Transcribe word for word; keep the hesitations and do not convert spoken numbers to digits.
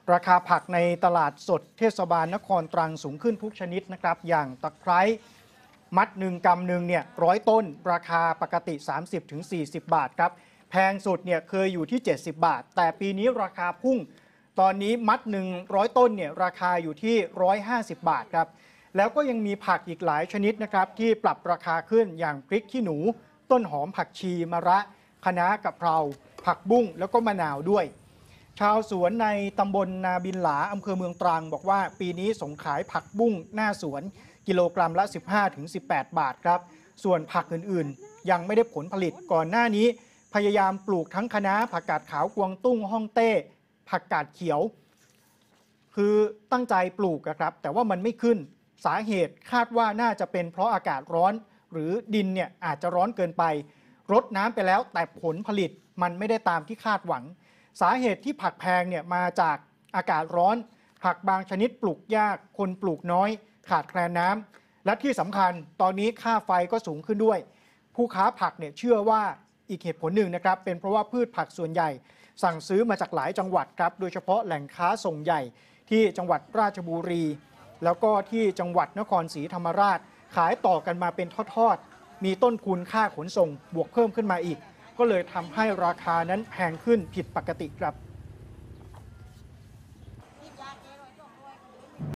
ราคาผักในตลาดสดเทศบาลนครตรังสูงขึ้นทุกชนิดนะครับอย่างตะไคร้มัดหนึ่งกำหนึ่งเนี่ยร้อยต้นราคาปกติ สามสิบถึงสี่สิบ บาทครับแพงสุดเนี่ยเคยอยู่ที่เจ็ดสิบบาทแต่ปีนี้ราคาพุ่งตอนนี้มัดหนึ่งร้อยต้นเนี่ยราคาอยู่ที่หนึ่งร้อยห้าสิบบาทครับแล้วก็ยังมีผักอีกหลายชนิดนะครับที่ปรับราคาขึ้นอย่างพริกขี้หนูต้นหอมผักชีมะระคะน้ากะเพราผักบุ้งแล้วก็มะนาวด้วยชาวสวนในตำบลนาบินหลาอำเภอเมืองตรังบอกว่าปีนี้ส่งขายผักบุ้งหน้าสวนกิโลกรัมละ สิบห้าถึงสิบแปด บาทครับส่วนผักอื่นๆยังไม่ได้ผลผลิตก่อนหน้านี้พยายามปลูกทั้งคะน้าผักกาดขาวกวางตุ้งฮ่องเต้ผักกาดเขียวคือตั้งใจปลูกครับแต่ว่ามันไม่ขึ้นสาเหตุคาดว่าน่าจะเป็นเพราะอากาศร้อนหรือดินเนี่ยอาจจะร้อนเกินไปรดน้ำไปแล้วแต่ผลผลิตมันไม่ได้ตามที่คาดหวังสาเหตุที่ผักแพงเนี่ยมาจากอากาศร้อนผักบางชนิดปลูกยากคนปลูกน้อยขาดแคลนน้ำและที่สำคัญตอนนี้ค่าไฟก็สูงขึ้นด้วยผู้ค้าผักเนี่ยเชื่อว่าอีกเหตุผลหนึ่งนะครับเป็นเพราะว่าพืชผักส่วนใหญ่สั่งซื้อมาจากหลายจังหวัดครับโดยเฉพาะแหล่งค้าส่งใหญ่ที่จังหวัดราชบุรีแล้วก็ที่จังหวัดนครศรีธรรมราชขายต่อกันมาเป็นทอดๆมีต้นทุนค่าขนส่งบวกเพิ่มขึ้นมาอีกก็เลยทำให้ราคานั้นแพงขึ้นผิดปกติครับ